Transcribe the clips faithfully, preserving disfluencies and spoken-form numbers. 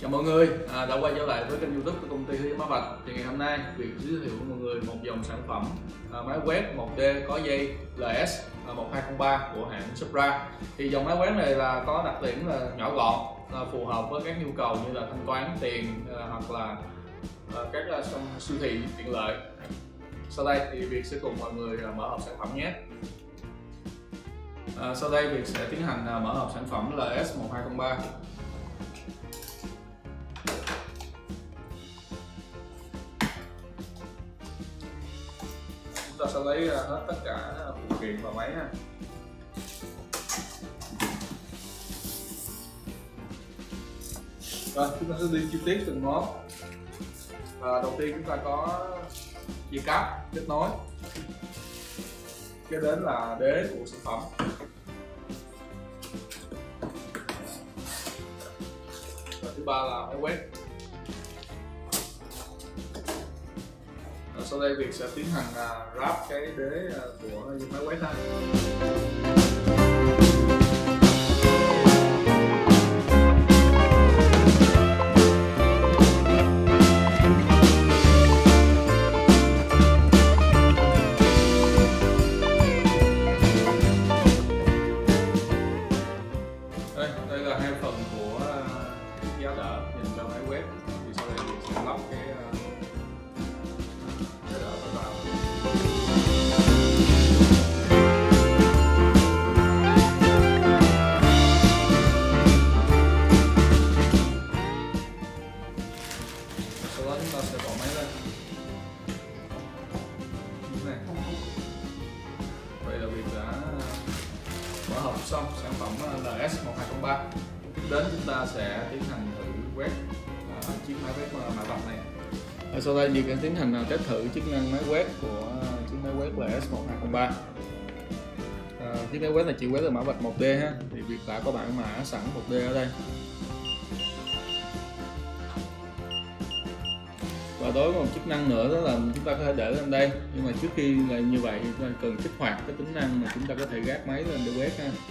Chào mọi người à, đã quay trở lại với kênh YouTube của công ty Thế Giới Mã Vạch. Thì ngày hôm nay Việt giới thiệu mọi người một dòng sản phẩm à, máy quét một D có dây lờ ét một hai không ba của hãng Supra. Thì dòng máy quét này là có đặc điểm là nhỏ gọn, là phù hợp với các nhu cầu như là thanh toán tiền à, hoặc là à, các à, siêu thị tiện lợi. Sau đây thì Việt sẽ cùng mọi người à, mở hộp sản phẩm nhé. À, sau đây Việt sẽ tiến hành à, mở hộp sản phẩm lờ ét một hai không ba. Chúng ta sẽ lấy hết tất cả phụ kiện vào máy ha. Rồi chúng ta sẽ đi chi tiết từng món. Và đầu tiên chúng ta có dây cáp kết nối, kế đến là đế của sản phẩm, và thứ ba là máy quét. Sau đây Việt sẽ tiến hành uh, ráp cái đế uh, của máy quét ha. Đây, đây là hai phần của uh, giá đỡ dành cho máy quét. Thì sau đây Việt sẽ lắp cái uh, chúng ta sẽ bỏ máy lên. Này. Vậy là Việt đã mở hộp xong sản phẩm lờ ét một hai không ba. Tiếp đến chúng ta sẽ tiến hành thử quét uh, chiếc máy quét mã vạch này. Ở sau đây Việt sẽ tiến hành test thử chức năng máy quét của chiếc máy quét lờ ét một hai không ba. À, chiếc máy quét này chỉ quét được mã vạch một D ha. Thì Việt đã có bản mã sẵn một D ở đây. Và đối với một chức năng nữa đó là chúng ta có thể để lên đây, nhưng mà trước khi là như vậy chúng ta cần kích hoạt cái tính năng mà chúng ta có thể gác máy lên để quét ha.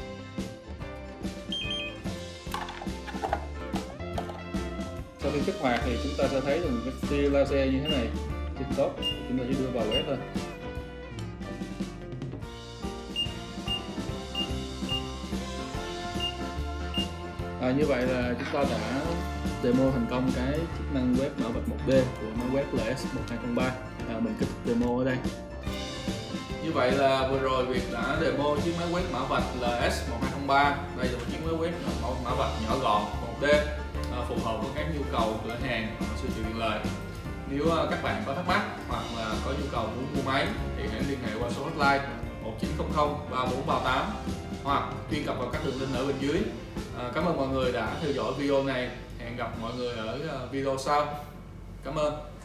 Sau khi kích hoạt thì chúng ta sẽ thấy được một cái tia laser như thế này trên top, chúng ta chỉ đưa vào quét thôi. À, như vậy là chúng ta đã demo thành công cái chức năng quét mã vạch một D của máy quét lờ ét một hai không ba. À, mình kết thúc demo ở đây. Như vậy là vừa rồi Việt đã demo chiếc máy quét mã vạch lờ ét một hai không ba. Đây là một chiếc máy quét mã vạch nhỏ gọn một D, à, phù hợp với các nhu cầu cửa hàng và siêu thị tiện lợi. Nếu các bạn có thắc mắc hoặc là có nhu cầu muốn mua máy thì hãy liên hệ qua số hotline một chín không không ba bốn ba tám hoặc truy cập vào các đường link ở bên dưới. À, cảm ơn mọi người đã theo dõi video này. Hẹn gặp mọi người ở video sau. Cảm ơn.